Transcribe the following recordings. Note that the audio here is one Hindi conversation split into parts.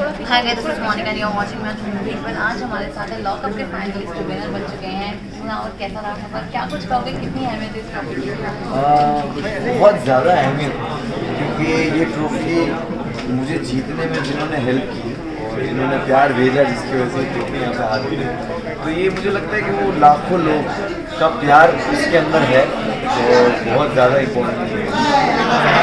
Hi guys, this is Monika, you are watching match movie. पर आज हमारे साथ है लॉकअप के फाइनलिस्ट विनर बन चुके हैं। और कैसा रहा सफर, क्या कुछ कहोगे, कितनी अहमियत है इस ट्रॉफी की? बहुत ज़्यादा अहमियत, क्योंकि ये ट्रॉफी मुझे जीतने में जिन्होंने हेल्प की और जिन्होंने प्यार भेजा, जिसकी वजह से ट्रॉफी यहाँ पे हाथ मिली, तो ये मुझे लगता है कि वो लाखों लोग का प्यार इसके अंदर है, तो बहुत ज़्यादा इम्पोर्टेंट है।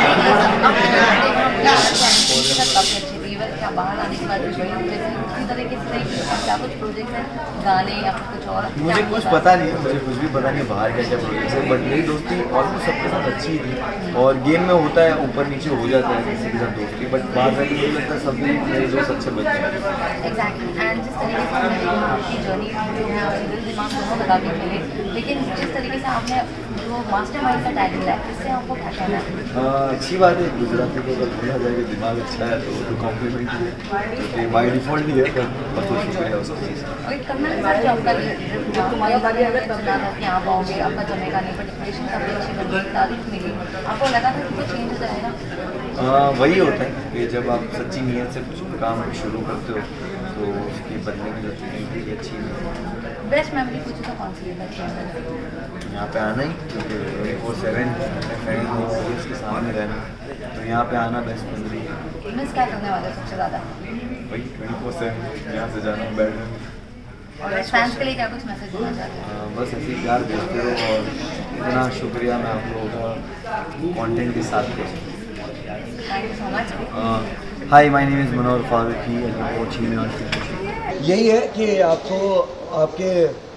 क्या बाहर आने के बाद इसी तरीके से क्या कुछ प्रोजेक्ट है, गाने या कुछ और? मुझे कुछ पता नहीं है, मुझे कुछ भी पता नहीं है बाहर क्या क्या प्रोजेक्ट है, बट मेरी दोस्ती ऑलमोस्ट सबके साथ अच्छी ही थी। और गेम में होता है, ऊपर नीचे हो जाता है किसी के साथ दोस्ती, बट बाहर जाके मुझे लगता है सभी मेरे दोस्त अच्छे बच्चे हैं। एग्जैक्टली। एंड जिस तरीके से हमने आपकी जर्नी जो है आपने दिल दिमाग दोनों लगा के खेले, लेकिन जिस तरीके से आपने जो मास्टरमाइंड का टैग मिला है, इससे आपको क्या कहना है? अच्छी बात है, गुजराती को अगर बोला जाए कि दिमाग अच्छा है तो कॉम्प्लीमेंट ही है, तो बाई डिफॉल्ट ही है, पर बहुत शुक्रिया उस चीज़ का। और करना है सर, जो आपका तुम्हारी बात सुना था कि आप आओगे, आपका जमेगा नहीं, बट एक्सप्रेशन काफ़ी अच्छी बनी, तारीफ मिली, आपको लगा था कि कुछ चेंज हो जाएगा? वही होता है कि जब आप सच्ची नीयत से कुछ काम शुरू करते हो तो उसकी बदले में जो चीज़ें अच्छी नहीं। बेस्ट मेमोरी पूछो तो कौन सी है? यहाँ पे आना ही, क्योंकि 24/7 अपने फ्रेंड ऑडियंस के सामने रहना, तो यहाँ पे आना बेस्ट मेमोरी है। मिस क्या करने वाले सबसे ज़्यादा? वही 24/7 यहाँ से जाना, बैठना। और फैंस के लिए क्या कुछ मैसेज देना चाहते हैं? बस ऐसे ही प्यार देते रहो, और इतना शुक्रिया मैं आप लोगों का कंटेंट के साथ कर सकूँ। Thank you so much. Hi, my name is Manohar Farooqui and I am coaching में ऑन। यही है कि आपको आपके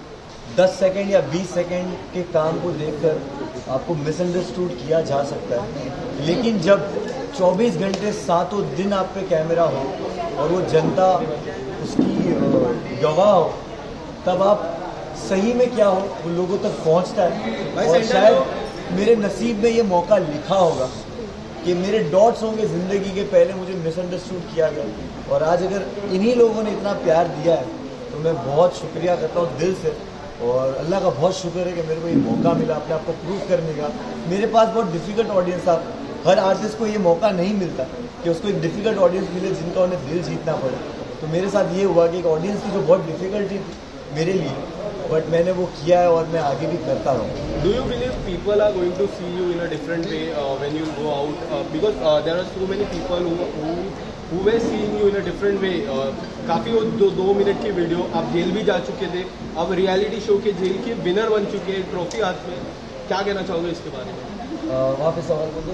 10 सेकंड या 20 सेकंड के काम को देखकर आपको मिसअंडरस्टूड किया जा सकता है, लेकिन जब 24 घंटे सातों दिन आप पे कैमरा हो और वो जनता उसकी गवाह हो, तब आप सही में क्या हो वो लोगों तक पहुंचता है। और शायद मेरे नसीब में ये मौका लिखा होगा कि मेरे डॉट्स होंगे ज़िंदगी के, पहले मुझे मिसअंडरस्टूड किया गया, और आज अगर इन्हीं लोगों ने इतना प्यार दिया है तो मैं बहुत शुक्रिया करता हूँ दिल से। और अल्लाह का बहुत शुक्र है कि मेरे को ये मौका मिला अपने आप को प्रूव करने का। मेरे पास बहुत डिफ़िकल्ट ऑडियंस था, हर आर्टिस्ट को ये मौका नहीं मिलता कि उसको एक डिफ़िकल्ट ऑडियंस मिले जिनका उन्हें दिल जीतना पड़े। तो मेरे साथ ये हुआ कि एक ऑडियंस थी जो बहुत डिफ़िकल्टी थी मेरे लिए, बट मैंने वो किया है और मैं आगे भी करता रहूँ। Do you believe people are going to see you in a different way when you go out? Because there are so many people who were seeing you in a different way. काफ़ी वो 2 मिनट की वीडियो, आप जेल भी जा चुके थे, अब रियलिटी शो के जेल के विनर बन चुके हैं, ट्रॉफी हाथ में, क्या कहना चाहोगे इसके बारे में? वहाँ पे सवाल कर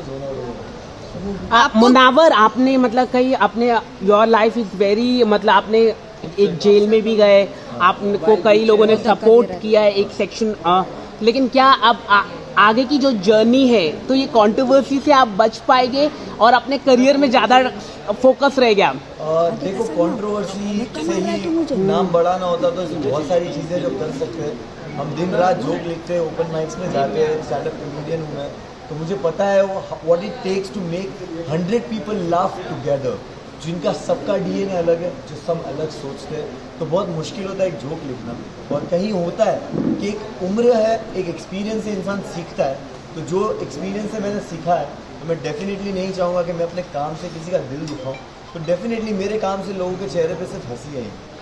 दो। मुनावर, आपने मतलब कहीं अपने योर लाइफ इज वेरी, मतलब आपने एक जेल में भी गए, आपको कई लोगों ने सपोर्ट किया है एक सेक्शन, लेकिन क्या अब आगे की जो जर्नी है तो ये कंट्रोवर्सी से आप बच पाएंगे और अपने करियर में ज़्यादा फोकस रह गया? देखो, कंट्रोवर्सी से ही नाम बढ़ाना होता तो इसमें बहुत सारी चीज़ें जो कर सकते हैं। हम दिन रात जोक लिखते हैं, ओपन माइक्स में जाते हैं, स्टैंड अप कॉमेडियन हूँ मैं, तो मुझे पता है what it takes to make 100 people laugh together, जिनका सबका डीएनए अलग है, जो सब अलग सोचते हैं, तो बहुत मुश्किल होता है एक जोक लिखना। और कहीं होता है कि एक उम्र है, एक एक्सपीरियंस से इंसान सीखता है, तो जो एक्सपीरियंस से मैंने सीखा है, तो मैं डेफिनेटली नहीं चाहूँगा कि मैं अपने काम से किसी का दिल दुखाऊँ। तो डेफिनेटली मेरे काम से लोगों के चेहरे पे सिर्फ हंसी आई।